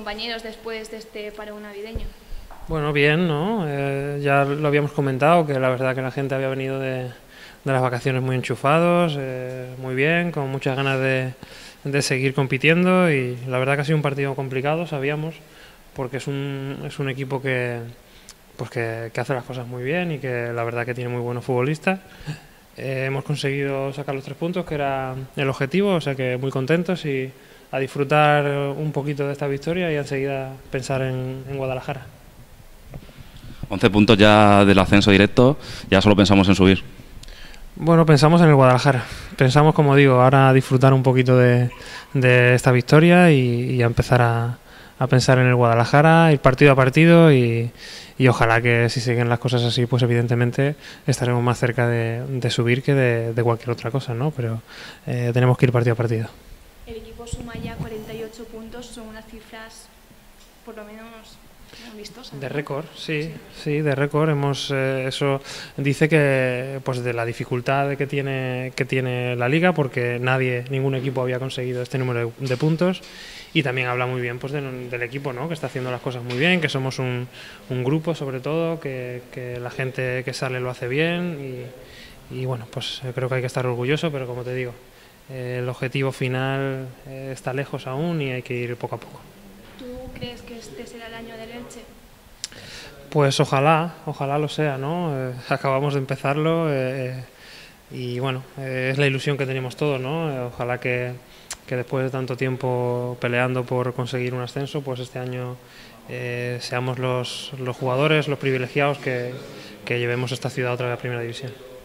compañeros después de este paro navideño? Bueno, bien, ¿no? Ya lo habíamos comentado, que la verdad que la gente había venido de las vacaciones muy enchufados, muy bien, con muchas ganas de seguir compitiendo, y la verdad que ha sido un partido complicado, sabíamos, porque es un equipo pues que hace las cosas muy bien y que la verdad que tiene muy buenos futbolistas. Hemos conseguido sacar los 3 puntos, que era el objetivo, o sea que muy contentos y a disfrutar un poquito de esta victoria y enseguida pensar en Guadalajara. 11 puntos ya del ascenso directo, ya solo pensamos en subir. Bueno, pensamos en el Guadalajara. Pensamos, como digo, ahora a disfrutar un poquito de esta victoria y a empezar a pensar en el Guadalajara, ir partido a partido y ojalá que si siguen las cosas así, pues evidentemente estaremos más cerca de subir que de cualquier otra cosa, ¿no? Pero tenemos que ir partido a partido. El equipo suma ya 48 puntos, son unas cifras por lo menos vistosas. De récord, sí, de récord. Eso dice que pues de la dificultad que tiene la liga, porque ningún equipo había conseguido este número de puntos, y también habla muy bien pues del equipo, ¿no? Que está haciendo las cosas muy bien, que somos un grupo sobre todo, que la gente que sale lo hace bien y bueno, pues creo que hay que estar orgulloso, pero como te digo, el objetivo final está lejos aún y hay que ir poco a poco. ¿Tú crees que este será el año del Elche? Pues ojalá lo sea, ¿no? Acabamos de empezarlo y bueno, es la ilusión que tenemos todos, ¿no? Ojalá que después de tanto tiempo peleando por conseguir un ascenso, pues este año seamos los jugadores, los privilegiados que llevemos esta ciudad otra vez a Primera División.